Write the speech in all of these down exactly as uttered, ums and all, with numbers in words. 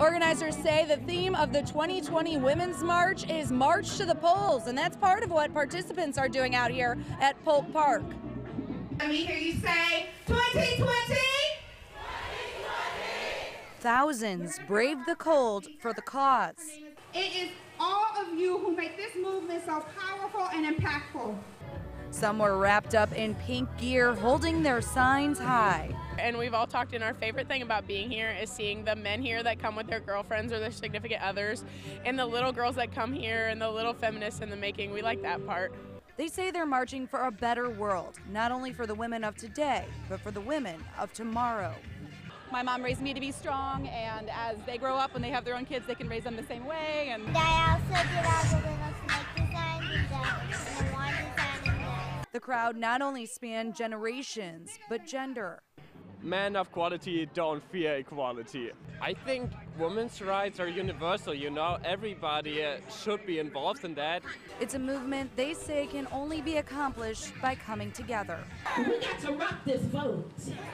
Organizers say the theme of the twenty twenty Women's March is March to the Polls, and that's part of what participants are doing out here at Polk Park. Let me hear you say twenty twenty! Thousands braved the cold for the cause. It is all of you who make this movement so powerful and impactful. Some were wrapped up in pink gear, holding their signs high. And we've all talked, and our favorite thing about being here is seeing the men here that come with their girlfriends or their significant others, and the little girls that come here and the little feminists in the making. We like that part. They say they're marching for a better world, not only for the women of today, but for the women of tomorrow. My mom raised me to be strong, and as they grow up, when they have their own kids, they can raise them the same way. And I also did all the little snake designs and the, and the wand design. And the... the crowd not only spanned generations, but gender. Men of quality don't fear equality. I think women's rights are universal, you know, everybody uh, should be involved in that. It's a movement they say can only be accomplished by coming together. We got to rock this vote.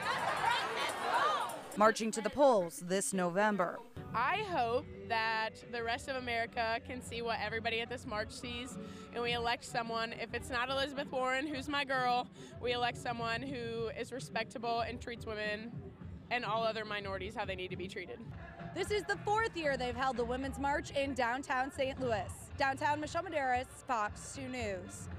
Marching to the polls this November. I hope that the rest of America can see what everybody at this march sees, and we elect someone. If it's not Elizabeth Warren, who's my girl, we elect someone who is respectable and treats women and all other minorities how they need to be treated. This is the fourth year they've held the Women's March in downtown Saint Louis. Downtown, Michelle Madaras, Fox two News.